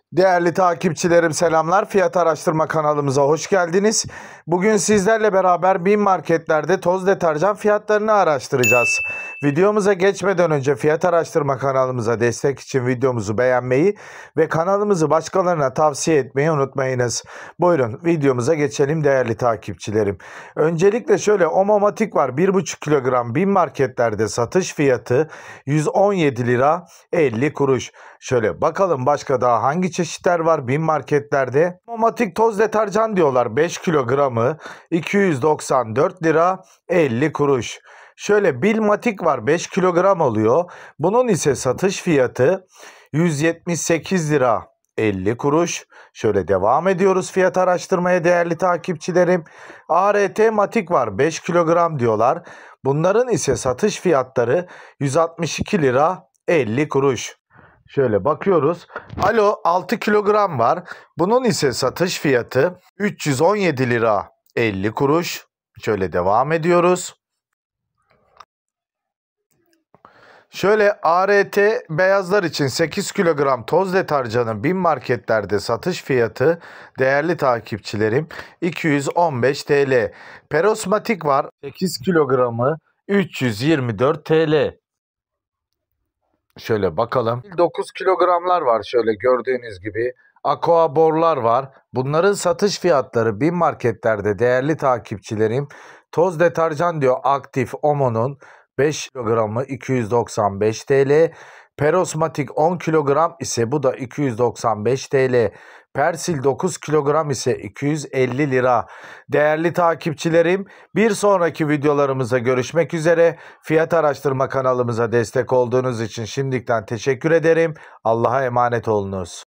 Değerli takipçilerim selamlar. Fiyat araştırma kanalımıza hoş geldiniz. Bugün sizlerle beraber BİM marketlerde toz deterjan fiyatlarını araştıracağız. Videomuza geçmeden önce fiyat araştırma kanalımıza destek için videomuzu beğenmeyi ve kanalımızı başkalarına tavsiye etmeyi unutmayınız. Buyurun videomuza geçelim değerli takipçilerim. Öncelikle şöyle Omomatik var, 1,5 kilogram BİM marketlerde satış fiyatı 117 lira 50 kuruş. Şöyle bakalım başka daha hangi çeşitler var BİM marketlerde. Omomatik toz deterjan diyorlar, 5 kilogramı 294 lira 50 kuruş. Şöyle Bilmatik var, 5 kilogram oluyor. Bunun ise satış fiyatı 178 lira 50 kuruş. Şöyle devam ediyoruz fiyat araştırmaya değerli takipçilerim. ART Matik var, 5 kilogram diyorlar. Bunların ise satış fiyatları 162 lira 50 kuruş. Şöyle bakıyoruz. Alo 6 kilogram var. Bunun ise satış fiyatı 317 lira 50 kuruş. Şöyle devam ediyoruz. Şöyle ART beyazlar için 8 kilogram toz deterjanın BİM marketlerde satış fiyatı değerli takipçilerim 215 TL. Perosmatik var, 8 kilogramı 324 TL. Şöyle bakalım. 9 kilogramlar var şöyle gördüğünüz gibi. Aqua borlar var. Bunların satış fiyatları BİM marketlerde değerli takipçilerim. Toz deterjan diyor aktif Omo'nun 5 kilogramı 295 TL. Perosmatik 10 kilogram ise bu da 295 TL. Persil 9 kilogram ise 250 lira. Değerli takipçilerim, bir sonraki videolarımıza görüşmek üzere. Fiyat araştırma kanalımıza destek olduğunuz için şimdiden teşekkür ederim. Allah'a emanet olunuz.